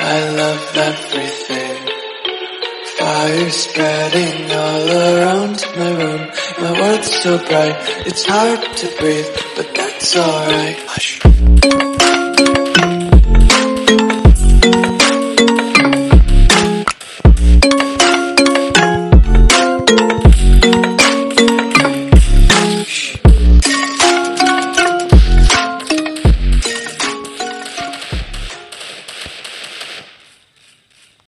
I love everything. Fire spreading all around my room. My world's so bright, it's hard to breathe, but that's alright. Hush.